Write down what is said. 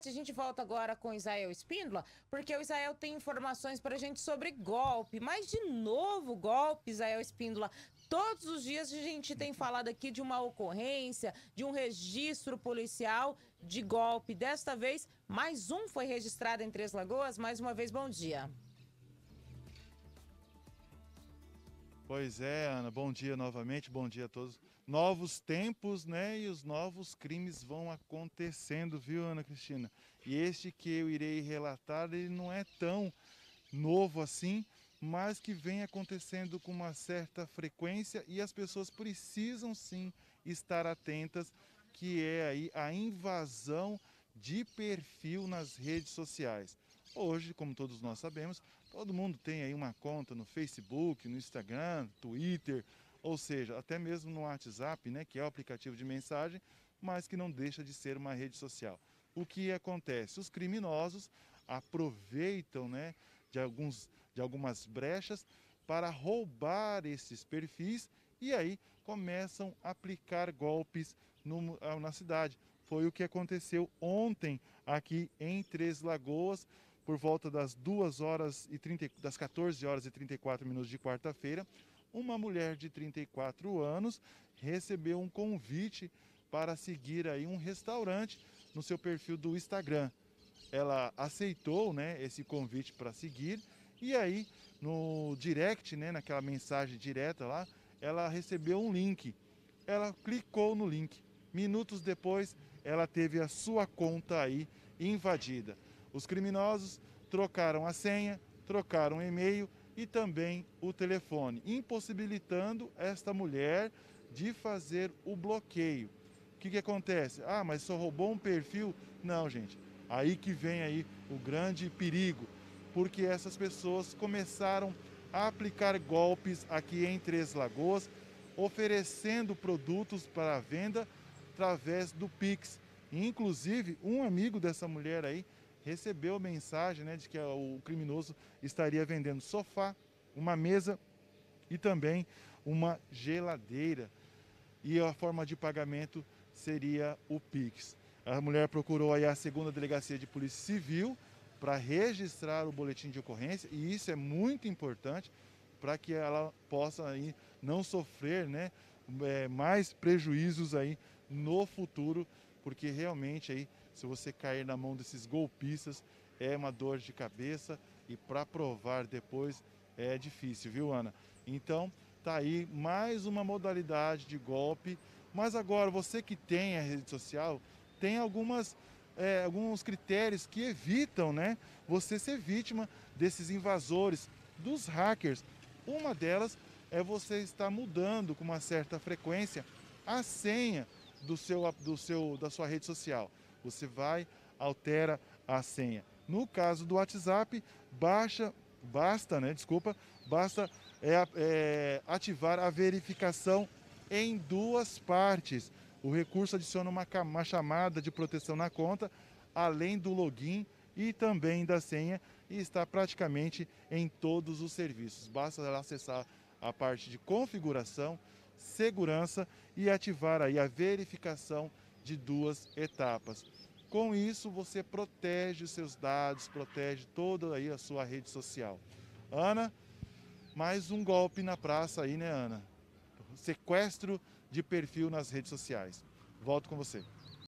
A gente volta agora com o Israel Espíndola, porque o Israel tem informações para a gente sobre golpe. Mas, de novo, golpe, Israel Espíndola. Todos os dias a gente tem falado aqui de uma ocorrência, de um registro policial de golpe. Desta vez, mais um foi registrado em Três Lagoas. Mais uma vez, bom dia. Pois é, Ana, bom dia novamente, bom dia a todos. Novos tempos, né? E os novos crimes vão acontecendo, viu, Ana Cristina? E este que eu irei relatar, ele não é tão novo assim, mas que vem acontecendo com uma certa frequência e as pessoas precisam sim estar atentas, que é aí a invasão de perfil nas redes sociais. Hoje, como todos nós sabemos, todo mundo tem aí uma conta no Facebook, no Instagram, Twitter, ou seja, até mesmo no WhatsApp, né, que é o aplicativo de mensagem, mas que não deixa de ser uma rede social. O que acontece? Os criminosos aproveitam, né, de algumas brechas para roubar esses perfis e aí começam a aplicar golpes na cidade. Foi o que aconteceu ontem aqui em Três Lagoas, por volta das 14 horas e 34 minutos de quarta-feira. Uma mulher de 34 anos recebeu um convite para seguir aí um restaurante no seu perfil do Instagram. Ela aceitou, né, esse convite para seguir e aí no direct, né, naquela mensagem direta lá, ela recebeu um link. Ela clicou no link. Minutos depois, ela teve a sua conta aí invadida. Os criminosos trocaram a senha, trocaram o e-mail e também o telefone, impossibilitando esta mulher de fazer o bloqueio. O que acontece? Ah, mas só roubou um perfil? Não, gente. Aí que vem aí o grande perigo, porque essas pessoas começaram a aplicar golpes aqui em Três Lagoas, oferecendo produtos para venda através do Pix. Inclusive, um amigo dessa mulher aí recebeu mensagem, né, de que o criminoso estaria vendendo sofá, uma mesa e também uma geladeira. E a forma de pagamento seria o Pix. A mulher procurou aí a segunda delegacia de polícia civil para registrar o boletim de ocorrência, e isso é muito importante para que ela possa aí não sofrer, né, mais prejuízos aí no futuro, porque realmente aí, se você cair na mão desses golpistas, é uma dor de cabeça e para provar depois é difícil, viu, Ana? Então, tá aí mais uma modalidade de golpe, mas agora você que tem a rede social, tem alguns critérios que evitam, né, você ser vítima desses invasores, dos hackers. Uma delas é você estar mudando com uma certa frequência a senha da sua rede social. Você vai, altera a senha. No caso do WhatsApp, basta ativar a verificação em duas partes. O recurso adiciona uma chamada de proteção na conta, além do login e também da senha, e está praticamente em todos os serviços. Basta acessar a parte de configuração, segurança e ativar aí a verificação de duas etapas. Com isso, você protege os seus dados, protege toda aí a sua rede social. Ana, mais um golpe na praça aí, né, Ana? Sequestro de perfil nas redes sociais. Volto com você.